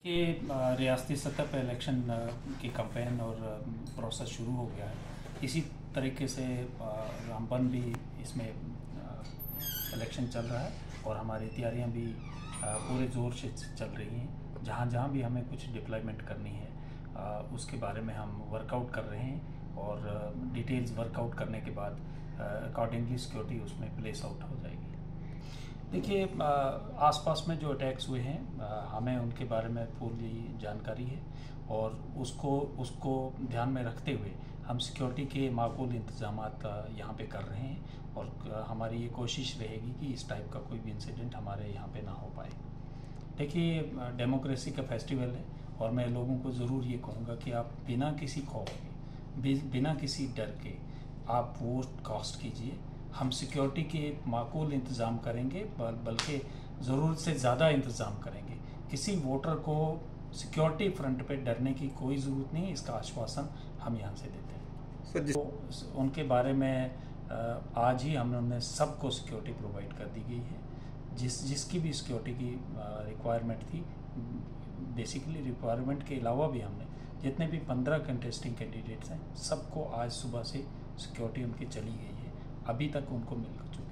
कि रियासती सतह पर इलेक्शन की कैंपेन और प्रोसेस शुरू हो गया है। इसी तरीके से रामबन भी इसमें इलेक्शन चल रहा है और हमारी तैयारियां भी पूरे ज़ोर से चल रही हैं। जहां जहां भी हमें कुछ डिप्लॉयमेंट करनी है उसके बारे में हम वर्कआउट कर रहे हैं और डिटेल्स वर्कआउट करने के बाद अकॉर्डिंगली सिक्योरिटी उसमें प्लेस आउट हो जाएगी। देखिए, आसपास में जो अटैक्स हुए हैं हमें उनके बारे में पूरी जानकारी है और उसको ध्यान में रखते हुए हम सिक्योरिटी के माकूल इंतजाम यहाँ पे कर रहे हैं और हमारी ये कोशिश रहेगी कि इस टाइप का कोई भी इंसिडेंट हमारे यहाँ पे ना हो पाए। देखिए, डेमोक्रेसी का फेस्टिवल है और मैं लोगों को ज़रूर ये कहूँगा कि आप बिना किसी खौफ के, बिना किसी डर के आप वोट कास्ट कीजिए। हम सिक्योरिटी के माकूल इंतज़ाम करेंगे, बल्कि ज़रूरत से ज़्यादा इंतज़ाम करेंगे। किसी वोटर को सिक्योरिटी फ्रंट पे डरने की कोई ज़रूरत नहीं है, इसका आश्वासन हम यहाँ से देते हैं। सर, तो उनके बारे में आज ही हमने सबको सिक्योरिटी प्रोवाइड कर दी गई है। जिसकी भी सिक्योरिटी की रिक्वायरमेंट थी, बेसिकली रिक्वायरमेंट के अलावा भी हमने जितने भी 15 कंटेस्टिंग कैंडिडेट्स हैं सबको आज सुबह से सिक्योरिटी उनकी चली गई है। अभी तक उनको मिल चुकी है।